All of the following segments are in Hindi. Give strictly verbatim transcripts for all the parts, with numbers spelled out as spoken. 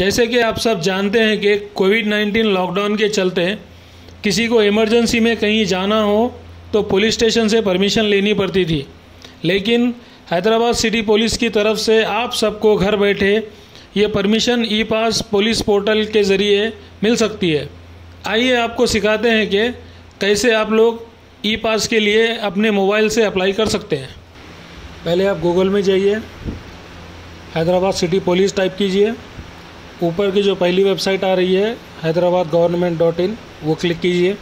जैसे कि आप सब जानते हैं कि कोविड नाइन्टीन लॉकडाउन के चलते किसी को इमरजेंसी में कहीं जाना हो तो पुलिस स्टेशन से परमिशन लेनी पड़ती थी, लेकिन हैदराबाद सिटी पुलिस की तरफ से आप सबको घर बैठे ये permission e pass police portal के ज़रिए मिल सकती है। आइए आपको सिखाते हैं कि कैसे आप लोग ई पास के लिए अपने मोबाइल से अप्लाई कर सकते हैं। पहले आप गूगल में जाइए, हैदराबाद सिटी पुलिस टाइप कीजिए, ऊपर की जो पहली वेबसाइट आ रही है हैदराबाद गवर्नमेंट डॉट इन वो क्लिक कीजिए।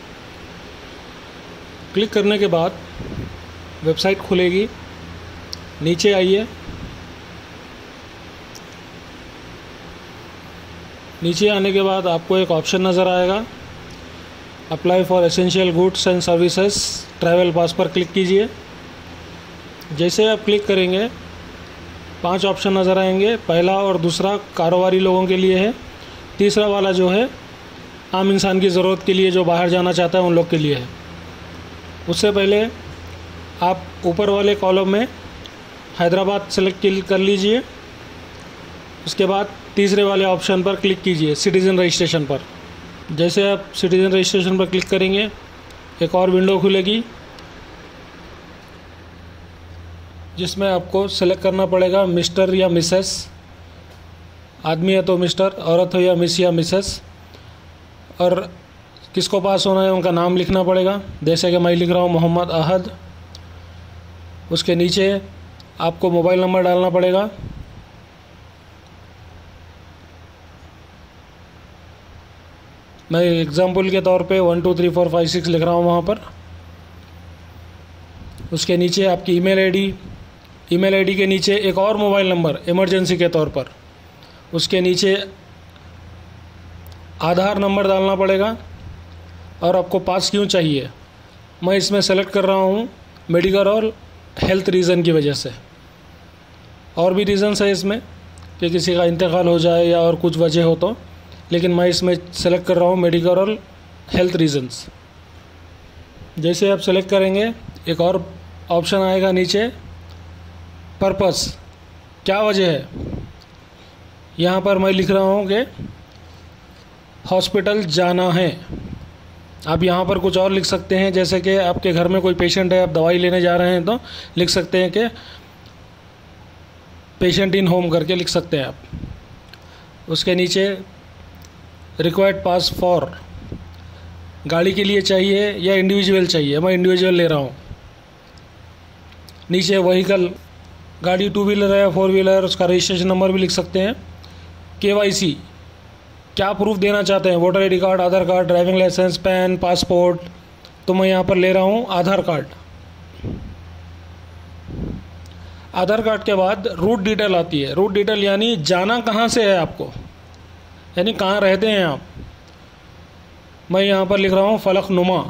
क्लिक करने के बाद वेबसाइट खुलेगी, नीचे आइए, नीचे आने के बाद आपको एक ऑप्शन नज़र आएगा apply for essential goods and services travel pass पर क्लिक कीजिए। जैसे आप क्लिक करेंगे पांच ऑप्शन नज़र आएंगे। पहला और दूसरा कारोबारी लोगों के लिए है, तीसरा वाला जो है आम इंसान की ज़रूरत के लिए जो बाहर जाना चाहता है उन लोग के लिए है। उससे पहले आप ऊपर वाले कॉलम में हैदराबाद सेलेक्ट कर लीजिए, उसके बाद तीसरे वाले ऑप्शन पर क्लिक कीजिए सिटीज़न रजिस्ट्रेशन पर। जैसे आप सिटीज़न रजिस्ट्रेशन पर क्लिक करेंगे एक और विंडो खुलेगी जिसमें आपको सेलेक्ट करना पड़ेगा मिस्टर या मिसेस, आदमी है तो मिस्टर, औरत हो या मिस या मिसेस, और किसको पास होना है उनका नाम लिखना पड़ेगा। जैसे कि मैं लिख रहा हूँ मोहम्मद अहद। उसके नीचे आपको मोबाइल नंबर डालना पड़ेगा। मैं एग्जाम्पल के तौर पे one two three four five six लिख रहा हूँ वहाँ पर। उसके नीचे आपकी ईमेल आईडी, ईमेल आईडी के नीचे एक और मोबाइल नंबर इमरजेंसी के तौर पर। उसके नीचे आधार नंबर डालना पड़ेगा और आपको पास क्यों चाहिए मैं इसमें सेलेक्ट कर रहा हूँ मेडिकल और हेल्थ रीज़न की वजह से। और भी रीज़न्स है इसमें कि किसी का इंतकाल हो जाए या और कुछ वजह हो तो, लेकिन मैं इसमें सेलेक्ट कर रहा हूँ मेडिकल और हेल्थ रीज़न्स। जैसे आप सेलेक्ट करेंगे एक और ऑप्शन आएगा नीचे पर्पस, क्या वजह है। यहाँ पर मैं लिख रहा हूँ कि हॉस्पिटल जाना है। आप यहाँ पर कुछ और लिख सकते हैं, जैसे कि आपके घर में कोई पेशेंट है, आप दवाई लेने जा रहे हैं तो लिख सकते हैं कि पेशेंट इन होम करके लिख सकते हैं आप। उसके नीचे रिक्वायर्ड पास फॉर, गाड़ी के लिए चाहिए या इंडिविजुअल चाहिए, मैं इंडिविजुअल ले रहा हूँ। नीचे व्हीकल, गाड़ी टू व्हीलर है या फोर व्हीलर, उसका रजिस्ट्रेशन नंबर भी लिख सकते हैं। केवाईसी, क्या प्रूफ देना चाहते हैं, voter ID card, Aadhaar card, driving licence, PAN, passport, तो मैं यहाँ पर ले रहा हूँ आधार कार्ड। आधार कार्ड के बाद रूट डिटेल आती है। रूट डिटेल यानी जाना कहाँ से है आपको, यानी कहाँ रहते हैं आप। मैं यहाँ पर लिख रहा हूँ फलकनुमा।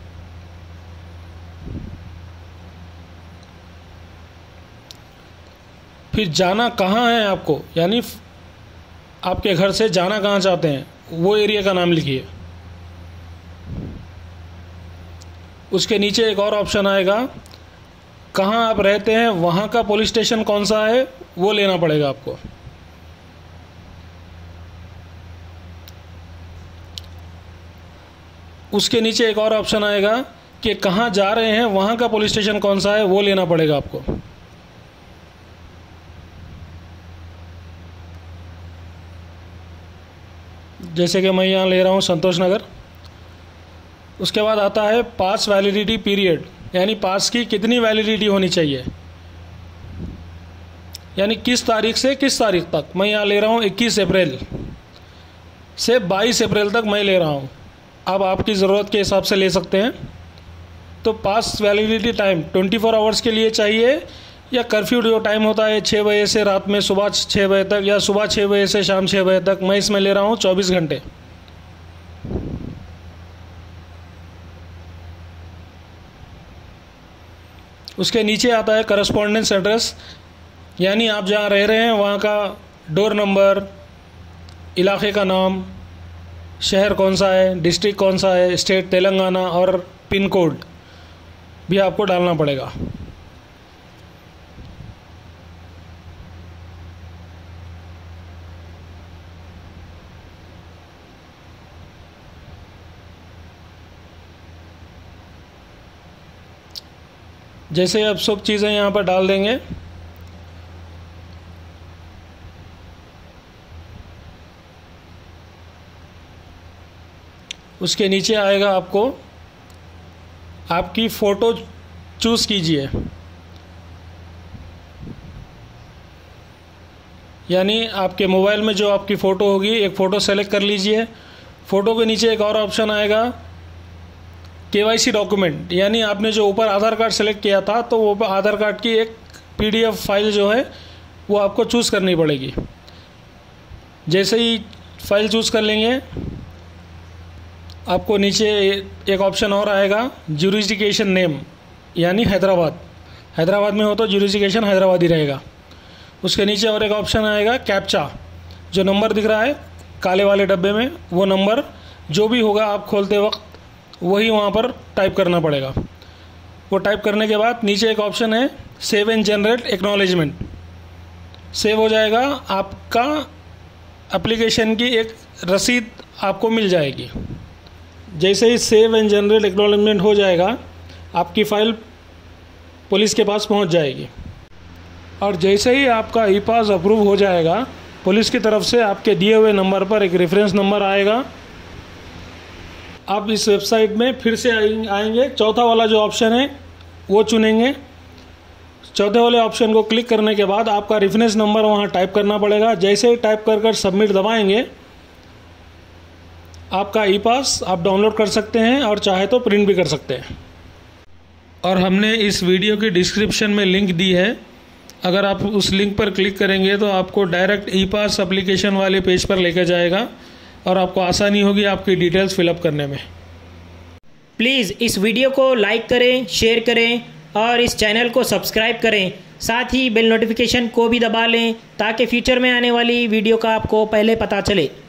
फिर जाना कहाँ है आपको, यानी आपके घर से जाना कहाँ चाहते हैं वो एरिया का नाम लिखिए। उसके नीचे एक और ऑप्शन आएगा, कहाँ आप रहते हैं वहाँ का पुलिस स्टेशन कौन सा है वो लेना पड़ेगा आपको। उसके नीचे एक और ऑप्शन आएगा कि कहाँ जा रहे हैं वहाँ का पुलिस स्टेशन कौन सा है वो लेना पड़ेगा आपको। जैसे कि मैं यहाँ ले रहा हूँ संतोष नगर। उसके बाद आता है पास वैलिडिटी पीरियड, यानी पास की कितनी वैलिडिटी होनी चाहिए, यानी किस तारीख से किस तारीख तक। मैं यहाँ ले रहा हूँ इक्कीस अप्रैल से बाईस अप्रैल तक मैं ले रहा हूँ। अब आपकी ज़रूरत के हिसाब से ले सकते हैं। तो pass validity time twenty four hours के लिए चाहिए या कर्फ्यू जो टाइम होता है छः बजे से रात में सुबह छः बजे तक या सुबह छः बजे से शाम छः बजे तक, मैं इसमें ले रहा हूँ चौबीस घंटे। उसके नीचे आता है करस्पॉन्डेंस एड्रेस, यानी आप जहाँ रह रहे हैं वहाँ का डोर नंबर, इलाके का नाम, शहर कौन सा है, डिस्ट्रिक्ट कौन सा है, स्टेट तेलंगाना, और पिन कोड भी आपको डालना पड़ेगा। जैसे आप सब चीज़ें यहाँ पर डाल देंगे, उसके नीचे आएगा आपको आपकी फ़ोटो चूज़ कीजिए, यानी आपके मोबाइल में जो आपकी फ़ोटो होगी एक फ़ोटो सेलेक्ट कर लीजिए। फ़ोटो के नीचे एक और ऑप्शन आएगा केवाईसी डॉक्यूमेंट, यानी आपने जो ऊपर आधार कार्ड सेलेक्ट किया था तो वो आधार कार्ड की एक पीडीएफ फाइल जो है वो आपको चूज़ करनी पड़ेगी। जैसे ही फाइल चूज़ कर लेंगे आपको नीचे एक ऑप्शन और आएगा ज्यूरिसडिक्शन नेम, यानी हैदराबाद। हैदराबाद में हो तो ज्यूरिसडिक्शन हैदराबाद ही रहेगा। उसके नीचे और एक ऑप्शन आएगा कैप्चा, जो नंबर दिख रहा है काले वाले डब्बे में, वो नंबर जो भी होगा आप खोलते वक्त वही वहाँ पर टाइप करना पड़ेगा। वो टाइप करने के बाद नीचे एक ऑप्शन है save and generate acknowledgement, save हो जाएगा, आपका एप्लीकेशन की एक रसीद आपको मिल जाएगी। जैसे ही सेव एंड जनरेट एक्नॉलेजमेंट हो जाएगा आपकी फ़ाइल पुलिस के पास पहुंच जाएगी, और जैसे ही आपका ई पास अप्रूव हो जाएगा पुलिस की तरफ से आपके दिए हुए नंबर पर एक रेफरेंस नंबर आएगा। आप इस वेबसाइट में फिर से आएंगे, चौथा वाला जो ऑप्शन है वो चुनेंगे। चौथे वाले ऑप्शन को क्लिक करने के बाद आपका रेफरेंस नंबर वहाँ टाइप करना पड़ेगा। जैसे ही टाइप कर कर सबमिट दबाएंगे आपका ई पास आप डाउनलोड कर सकते हैं और चाहे तो प्रिंट भी कर सकते हैं। और हमने इस वीडियो की डिस्क्रिप्शन में लिंक दी है, अगर आप उस लिंक पर क्लिक करेंगे तो आपको डायरेक्ट ई पास एप्लीकेशन वाले पेज पर लेकर जाएगा और आपको आसानी होगी आपकी डिटेल्स फिलअप करने में। प्लीज़ इस वीडियो को लाइक करें, शेयर करें और इस चैनल को सब्सक्राइब करें। साथ ही बेल नोटिफिकेशन को भी दबा लें ताकि फ्यूचर में आने वाली वीडियो का आपको पहले पता चले।